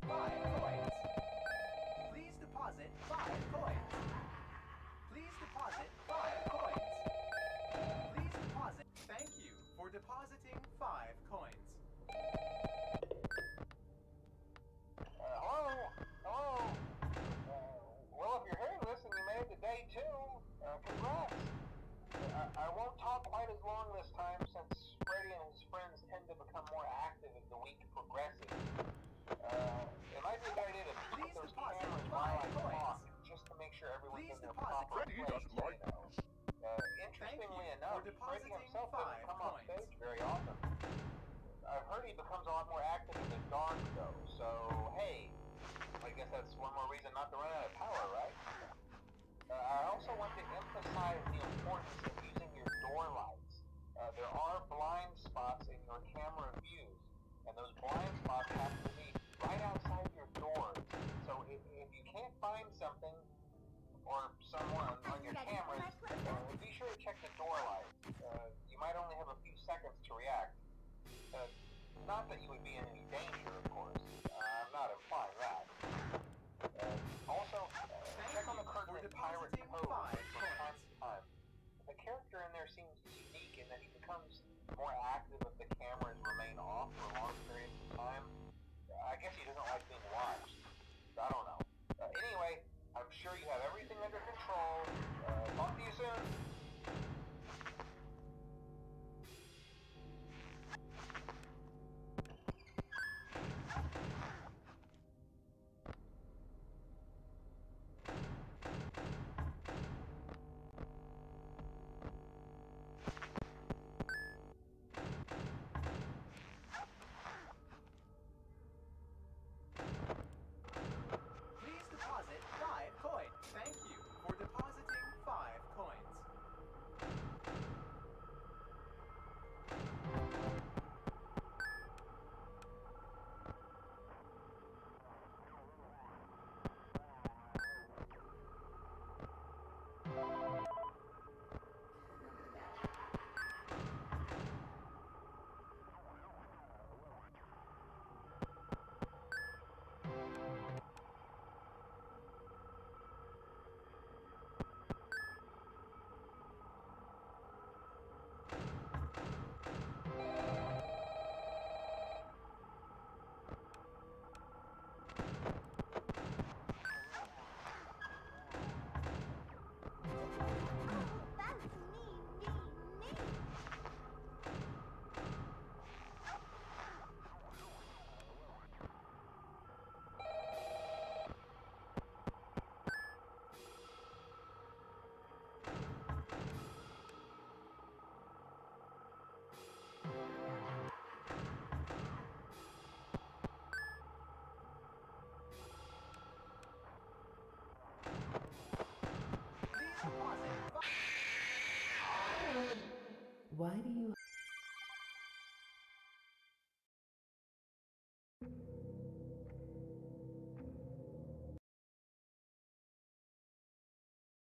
5 coins. Please deposit 5 coins. Please deposit 5 coins. Please deposit. Thank you for depositing 5 coins. Hello? Hello? Well, if you're hearing this and you made it to day 2, congrats. I won't talk quite as long this time since Freddy and his friends tend to become more active as the week progresses. It might be a good idea to keep those cameras while I talk, just to make sure everyone's in their proper Freddy place, doesn't like you know. Interestingly enough, Freddy himself doesn't come off coins. stage very often. I've heard he becomes a lot more active in the dark, though, so hey, I guess that's one more reason not to run out of power, right? I also want to emphasize the importance of using your door lights. There are blind spots in your camera views, and those blind spots have to be right outside your doors. So if you can't find something or someone on your cameras, be sure to check the door lights. You might only have a few seconds to react. Not that you would be in any danger, of course. I'm not implying that. Also, check on the curtain in Pirate Code from time to time. The character in there seems unique in that he becomes more active if the cameras remain off for long periods of time. I guess he doesn't like being watched. I don't know. Anyway, I'm sure you have everything under control. Talk to you soon. Please deposit 5 coins. Thank you for depositing 5 coins. Why do you